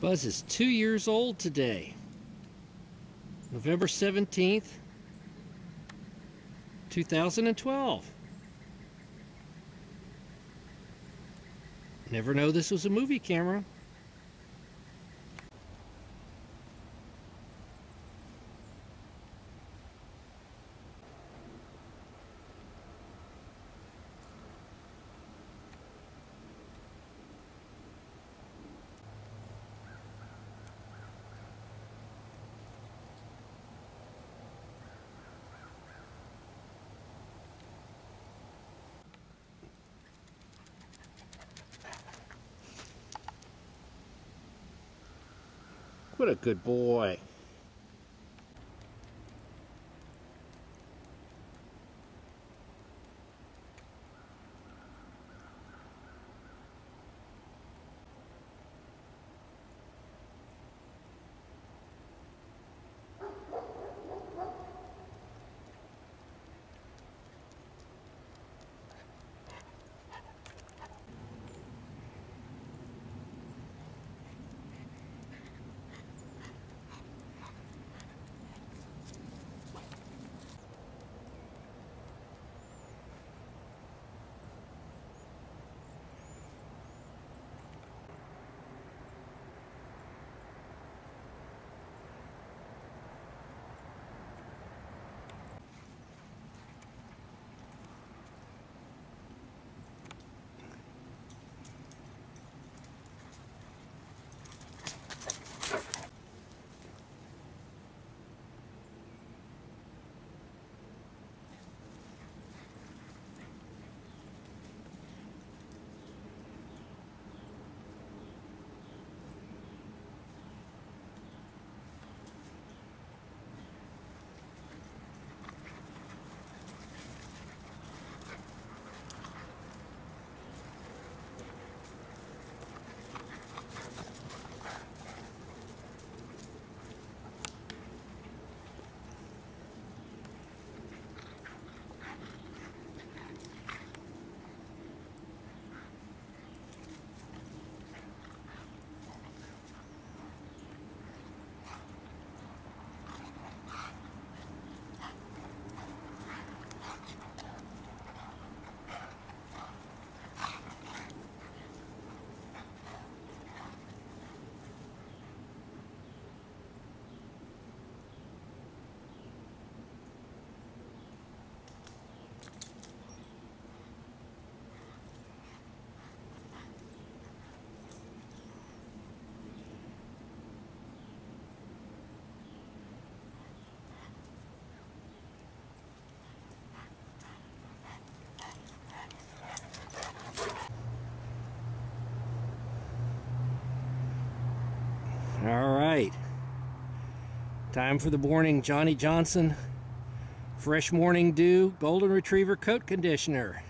Buzz is 2 years old today. November 17th, 2012. Never know this was a movie camera. What a good boy. All right, time for the morning Johnny Johnson Fresh Morning Dew Golden Retriever Coat Conditioner.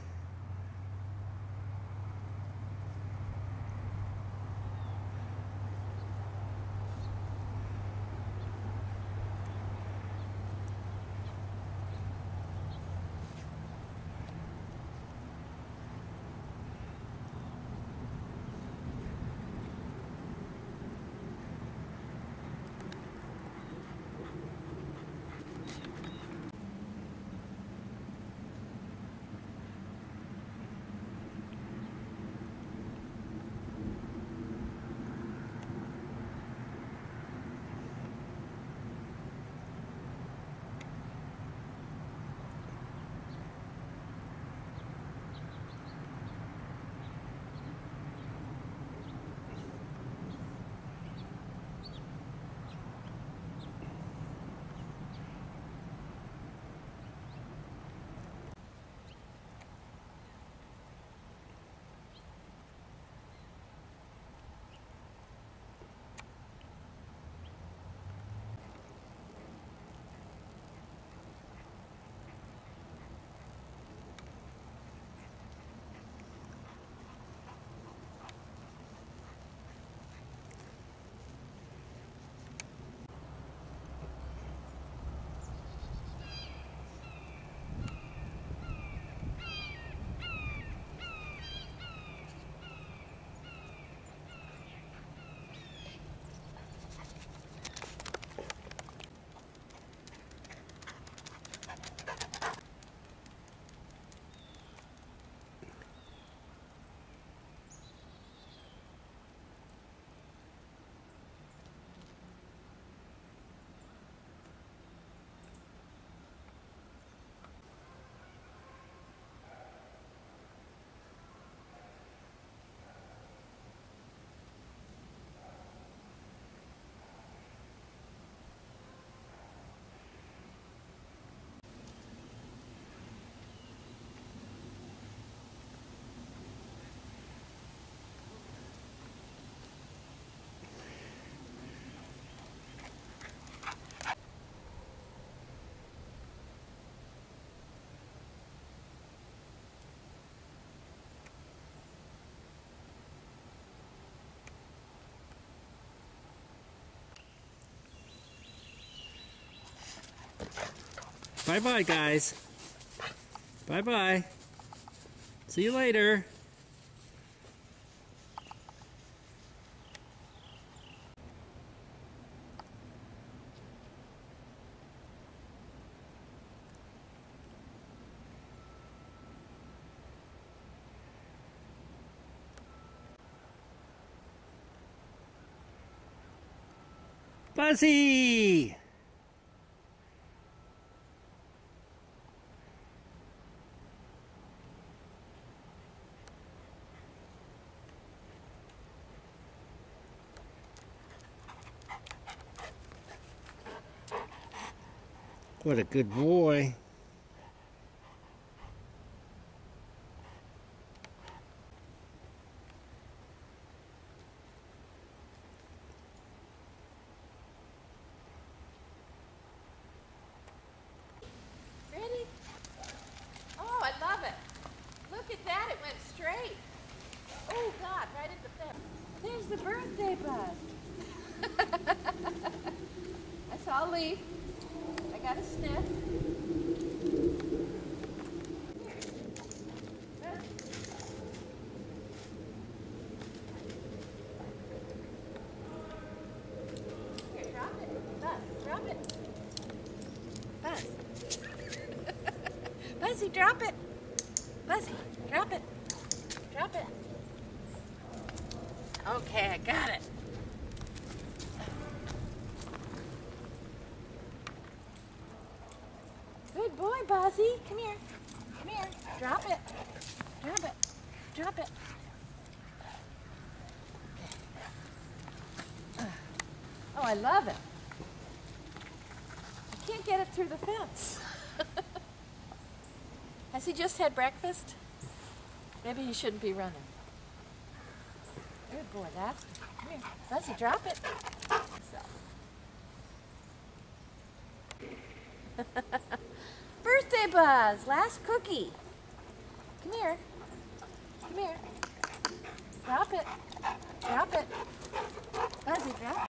Bye-bye, guys. Bye-bye. See you later. Buzzy! What a good boy. Ready? Oh, I love it. Look at that, it went straight. Oh God, right at the fence. There's the birthday bus. I saw a leaf. I got a sniff. Here, drop it. Buzz, drop it. Buzz. Buzzy, drop it. Buzzy, drop it. Drop it. Okay, I got it. Good boy, Buzzy. Come here. Come here. Drop it. Drop it. Drop it. Oh, I love it. I can't get it through the fence. Has he just had breakfast? Maybe he shouldn't be running. Good boy, that. Come here. Buzzy, drop it. So. Birthday Buzz, last cookie. Come here. Come here. Drop it. Drop it. Buzzy, drop it.